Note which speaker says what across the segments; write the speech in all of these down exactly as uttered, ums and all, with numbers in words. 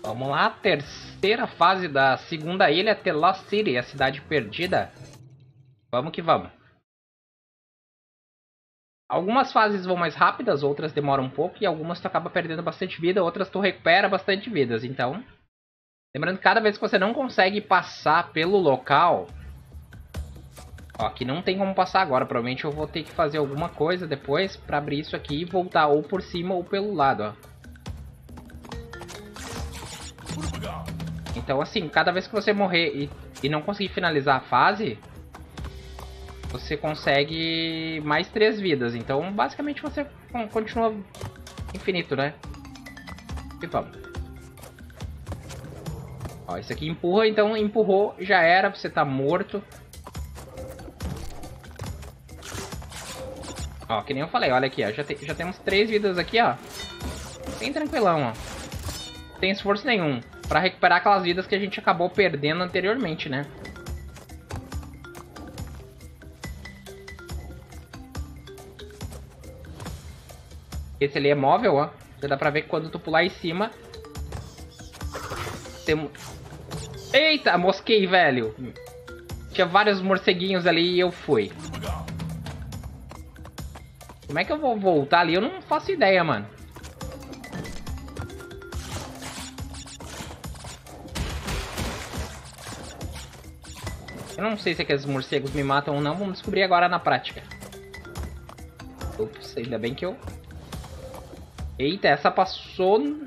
Speaker 1: Vamos lá, terceira fase da segunda ilha, The Lost City, a cidade perdida. Vamos que vamos. Algumas fases vão mais rápidas, outras demoram um pouco, e algumas tu acaba perdendo bastante vida, outras tu recupera bastante vidas. Então, lembrando que cada vez que você não consegue passar pelo local... Ó, aqui não tem como passar agora, provavelmente eu vou ter que fazer alguma coisa depois pra abrir isso aqui e voltar ou por cima ou pelo lado, ó. Então assim, cada vez que você morrer e, e não conseguir finalizar a fase, você consegue mais três vidas. Então basicamente você continua infinito, né? E vamos. Ó, isso aqui empurra, então empurrou, já era, você tá morto. Ó, que nem eu falei, olha aqui, ó, já, te, já temos três vidas aqui, ó. Bem tranquilão, ó. Não tem esforço nenhum pra recuperar aquelas vidas que a gente acabou perdendo anteriormente, né? Esse ali é móvel, ó. Já dá pra ver que quando tu pular em cima... Tem... Eita, mosquei, velho. Tinha vários morceguinhos ali e eu fui. Como é que eu vou voltar ali? Eu não faço ideia, mano. Eu não sei se aqueles morcegos me matam ou não. Vamos descobrir agora na prática. Ups, ainda bem que eu... Eita, essa passou...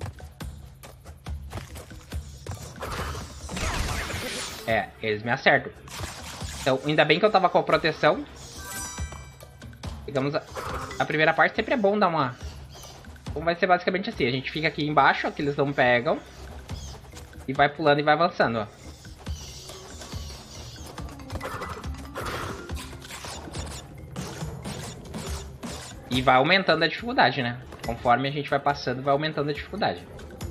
Speaker 1: É, eles me acertam. Então, ainda bem que eu tava com a proteção. Pegamos a... a primeira parte, sempre é bom dar uma... Então vai ser basicamente assim. A gente fica aqui embaixo, ó, que eles não pegam. E vai pulando e vai avançando, ó. E vai aumentando a dificuldade, né? Conforme a gente vai passando, vai aumentando a dificuldade.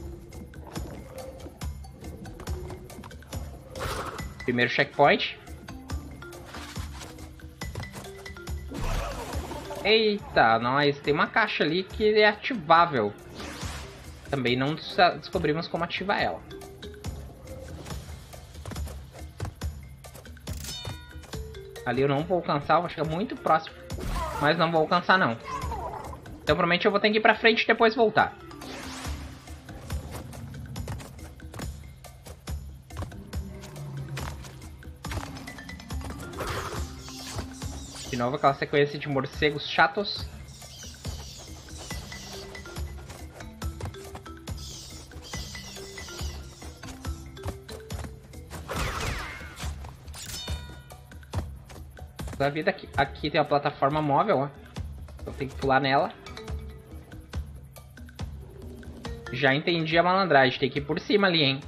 Speaker 1: Primeiro checkpoint. Eita, nós tem uma caixa ali que é ativável. Também não descobrimos como ativar ela. Ali eu não vou alcançar, vou chegar muito próximo. Mas não vou alcançar não. Então provavelmente eu vou ter que ir pra frente e depois voltar. De novo aquela sequência de morcegos chatos. Da vida aqui. Aqui tem a plataforma móvel, ó. Eu tenho que pular nela. Já entendi a malandragem. Tem que ir por cima ali, hein.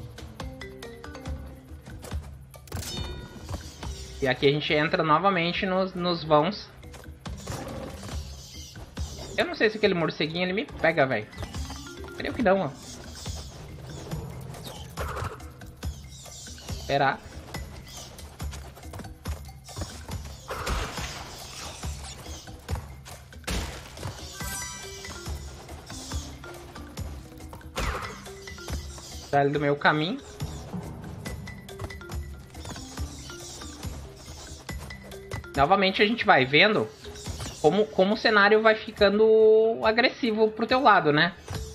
Speaker 1: E aqui a gente entra novamente nos, nos vãos. Eu não sei se aquele morceguinho ele me pega, velho. Creio que não, ó. Esperar. Sai do meu caminho. Novamente a gente vai vendo como, como o cenário vai ficando agressivo pro teu lado, né?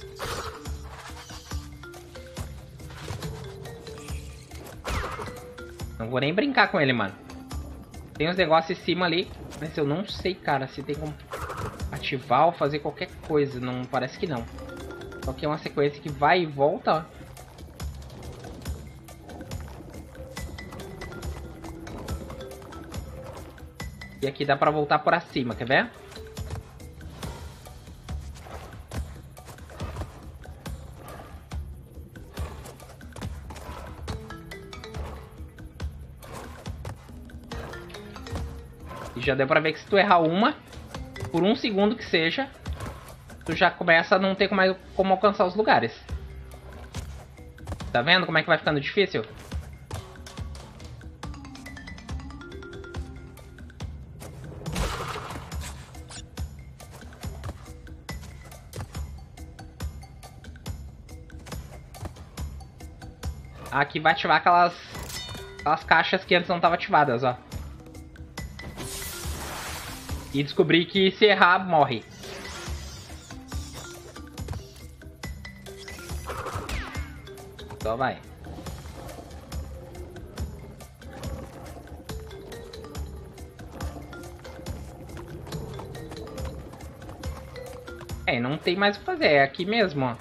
Speaker 1: Não vou nem brincar com ele, mano. Tem uns negócios em cima ali, mas eu não sei, cara, se tem como ativar ou fazer qualquer coisa. Não, parece que não. Só que é uma sequência que vai e volta, ó. E aqui dá pra voltar por acima, quer ver? E já deu pra ver que se tu errar uma, por um segundo que seja, tu já começa a não ter mais como alcançar os lugares. Tá vendo como é que vai ficando difícil? Aqui vai ativar aquelas, aquelas caixas que antes não estavam ativadas, ó. E descobrir que se errar, morre. Só vai. É, não tem mais o que fazer. É aqui mesmo, ó.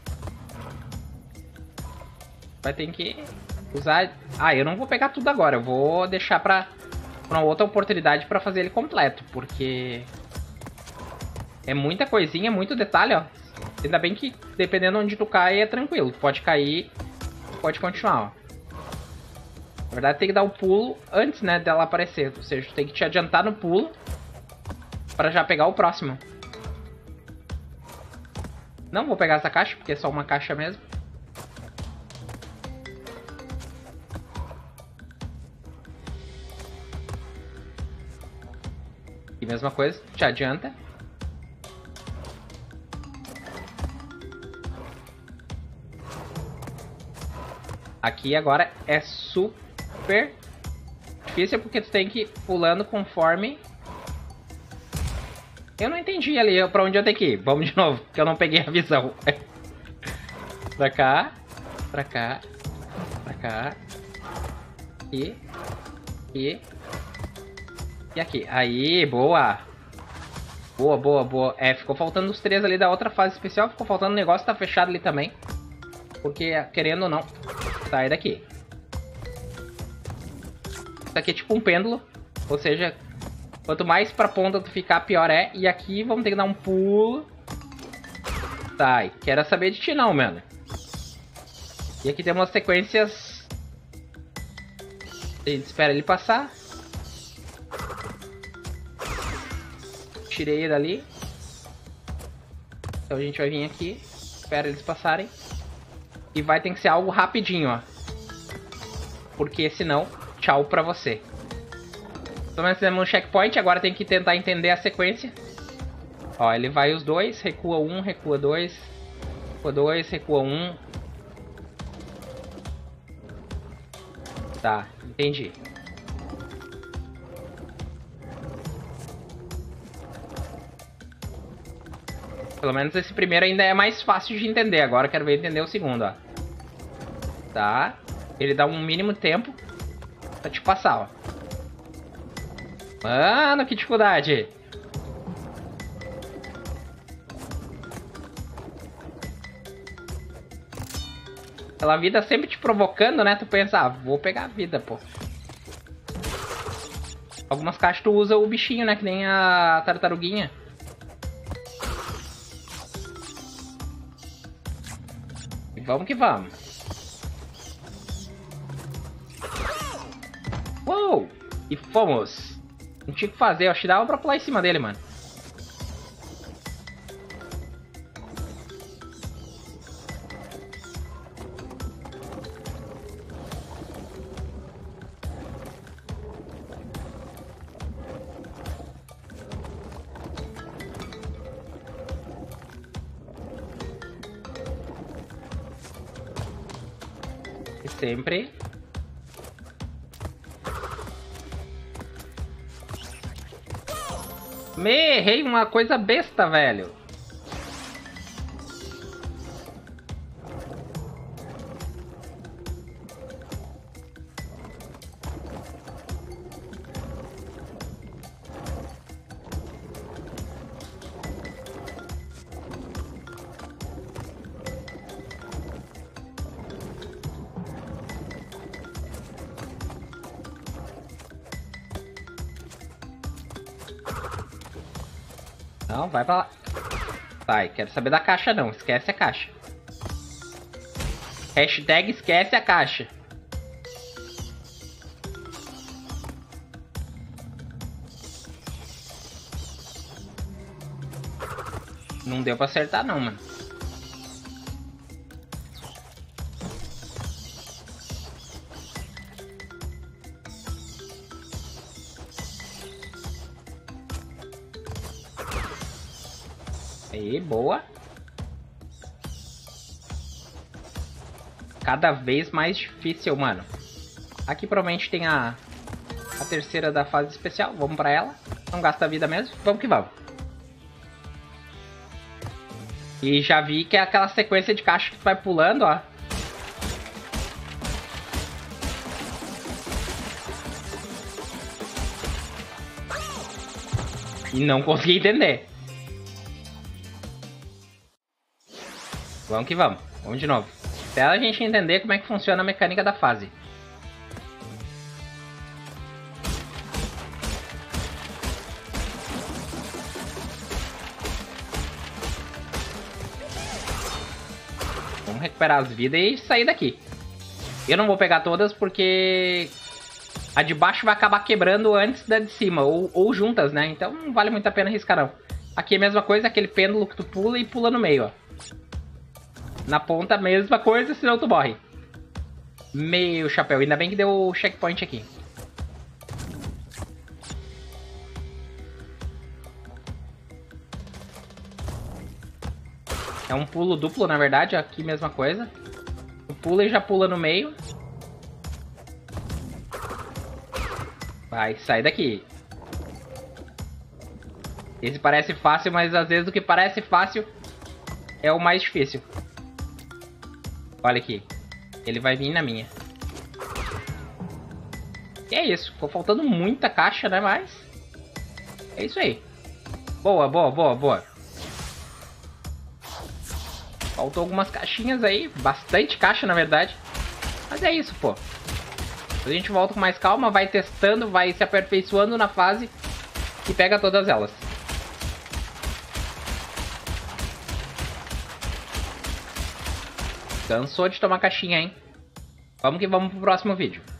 Speaker 1: Vai ter que usar... Ah, eu não vou pegar tudo agora. Eu vou deixar pra, pra uma outra oportunidade pra fazer ele completo. Porque... é muita coisinha, muito detalhe, ó. Ainda bem que, dependendo onde tu cai, é tranquilo. Tu pode cair, pode continuar, ó. Na verdade, tem que dar o pulo antes, né, dela aparecer. Ou seja, tu tem que te adiantar no pulo pra já pegar o próximo. Não vou pegar essa caixa, porque é só uma caixa mesmo. E mesma coisa, te adianta. Aqui agora é super difícil porque tu tem que ir pulando conforme... Eu não entendi ali pra onde eu tenho que ir. Vamos de novo, porque eu não peguei a visão. Pra cá, pra cá, pra cá. E, e, e aqui. Aí, boa. Boa, boa, boa. É, ficou faltando os três ali da outra fase especial. Ficou faltando um negócio, tá fechado ali também. Porque, querendo ou não, sai daqui. Isso aqui é tipo um pêndulo. Ou seja, quanto mais pra ponta tu ficar, pior é. E aqui vamos ter que dar um pulo. Sai. Quero saber de ti não, mano. E aqui tem umas sequências. A gente espera ele passar. Tirei ele ali. Então a gente vai vir aqui. Espera eles passarem. E vai ter que ser algo rapidinho, ó. Porque senão, tchau pra você. Pelo menos temos um checkpoint. Agora tem que tentar entender a sequência. Ó, ele vai os dois. Recua um, recua dois. Recua dois, recua um. Tá, entendi. Pelo menos esse primeiro ainda é mais fácil de entender. Agora eu quero ver entender o segundo, ó. Tá. Ele dá um mínimo tempo pra te passar, ó. Mano, que dificuldade. Aquela vida sempre te provocando, né? Tu pensa, ah, vou pegar a vida, pô. Algumas caixas tu usa o bichinho, né? Que nem a tartaruguinha. E vamos que vamos. Uou! E fomos. Não tinha o que fazer, eu acho que dava pra pular em cima dele, mano. E sempre... Me errei uma coisa besta, velho. Não, vai pra lá. Vai, quero saber da caixa não. Esquece a caixa. Hashtag esquece a caixa. Não deu pra acertar não, mano. Aí, boa. cada vez mais difícil, mano. Aqui provavelmente tem a, a terceira da fase especial. Vamos pra ela. Não gasta vida mesmo. Vamos que vamos. E já vi que é aquela sequência de caixa que tu vai pulando, ó. E não consegui entender. Vamos que vamos. Vamos de novo. Até a gente entender como é que funciona a mecânica da fase. Vamos recuperar as vidas e sair daqui. Eu não vou pegar todas porque a de baixo vai acabar quebrando antes da de cima, ou, ou juntas, né? Então não vale muito a pena arriscar, não. Aqui é a mesma coisa, aquele pêndulo que tu pula e pula no meio, ó. Na ponta, a mesma coisa, senão tu morre. Meu chapéu, ainda bem que deu o checkpoint aqui. É um pulo duplo, na verdade, aqui mesma coisa. Tu pula e já pula no meio. Vai, sai daqui. Esse parece fácil, mas às vezes o que parece fácil é o mais difícil. Olha aqui. Ele vai vir na minha. E é isso. Ficou faltando muita caixa, né? Mas é isso aí. Boa, boa, boa, boa. Faltou algumas caixinhas aí. Bastante caixa, na verdade. Mas é isso, pô. A gente volta com mais calma, vai testando, vai se aperfeiçoando na fase e pega todas elas. Cansou de tomar caixinha, hein? Vamos que vamos pro próximo vídeo.